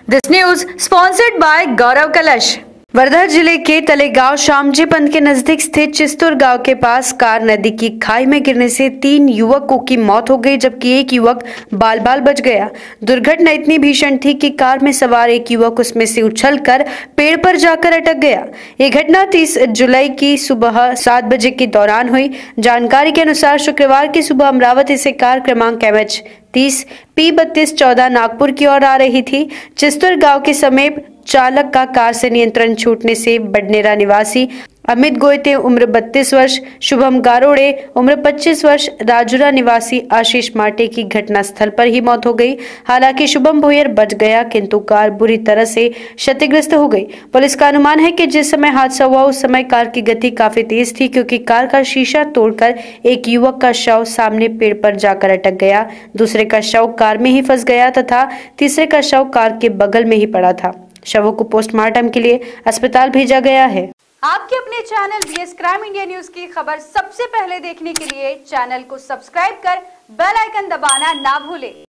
This news sponsored by Gaurav Kalash. Wardha जिले के तलेगांव श्यामजी पंथ के नजदीक स्थित चिस्तूर गांव के पास कार नदी की खाई में गिरने से 3 युवकों की मौत हो गई, जबकि एक युवक बाल बाल बच गया। दुर्घटना इतनी भीषण थी कि कार में सवार एक युवक उसमें से उछलकर पेड़ पर जाकर अटक गया। ये घटना 30 जुलाई की सुबह 7 बजे के दौरान हुई। जानकारी के अनुसार शुक्रवार की सुबह अमरावती से कार क्रमांक MH 30 P3214 नागपुर की ओर आ रही थी। चिस्तूर गांव के समीप चालक का कार से नियंत्रण छूटने से बडनेरा निवासी अमित गोयते उम्र 32 वर्ष, शुभम गारोड़े उम्र 25 वर्ष, राजुरा निवासी आशीष माटे की घटनास्थल पर ही मौत हो गई। हालांकि शुभम भोयर बच गया, किंतु कार बुरी तरह से क्षतिग्रस्त हो गई। पुलिस का अनुमान है कि जिस समय हादसा हुआ उस समय कार की गति काफी तेज थी, क्योंकि कार का शीशा तोड़कर एक युवक का शव सामने पेड़ पर जाकर अटक गया। दूसरे का शव कार में ही फंस गया तथा तीसरे का शव कार के बगल में ही पड़ा था। शवों को पोस्टमार्टम के लिए अस्पताल भेजा गया है। आपके अपने channel BS crime India news की खबर सबसे पहले देखने के लिए चैनल को सब्सक्राइब कर बेल आइकन दबाना ना भूलें।